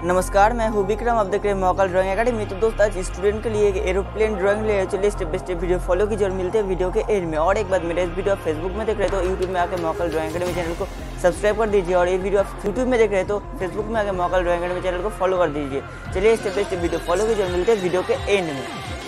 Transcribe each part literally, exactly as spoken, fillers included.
नमस्कार, मैं हूँ विक्रम। आप देख रहे हैं महाकाल ड्राइंग एकेडमी। तो दोस्त आज स्टूडेंट के लिए एक एरोप्लेन ड्राइंग ले चलिए step by step video follow कीजिए और मिलते हैं वीडियो के एंड में। और एक बात, मेरे इस वीडियो आप फेसबुक में देख रहे हैं तो यूट्यूब में आकर महाकाल ड्राइंग एकेडमी चैनल को सब्सक्राइब कर दीजिए, और ये वीडियो आप यूट्यूब में देख रहे हैं तो फेसबुक में आकर महाकाल ड्राइंग एकेडमी चैनल को फॉलो कर दीजिए। चलिए step by step video follow कीजिए और मिलते हैं वीडियो के एंड में।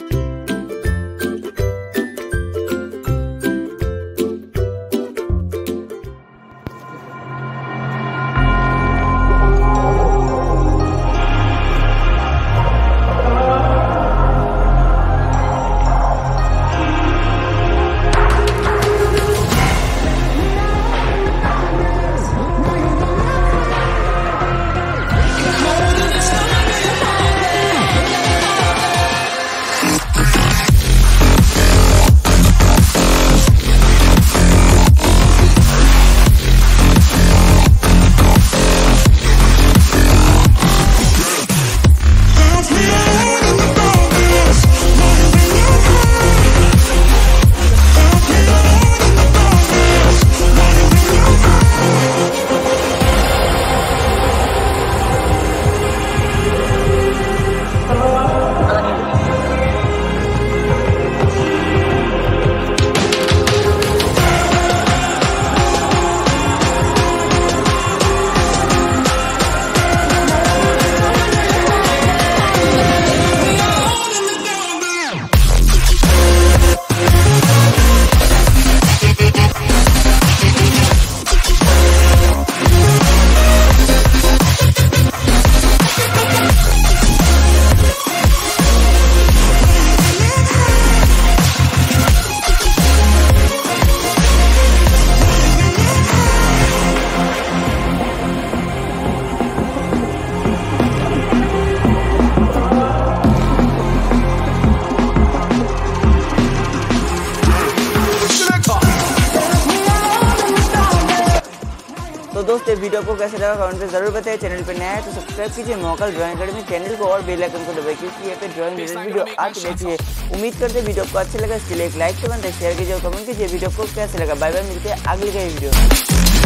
तो दोस्त ये वीडियो आपको कैसे लगा कमेंट में जरूर बताइए। चैनल पर नया है तो सब्सक्राइब कीजिए महाकाल ड्राइंग एकेडमी चैनल को और बेल आइकन को दबाइए, क्योंकि यहाँ पे ड्राइंग रिलेटेड वीडियो आती रहती है। उम्मीद करते हैं वीडियो आपको अच्छा लगा। इसके लिए एक लाइक तो बनता है, शेयर कीजिए और कमेंट कीजिए वीडियो को कैसे लगा। बाय बाय, मिलते हैं अगले वीडियो।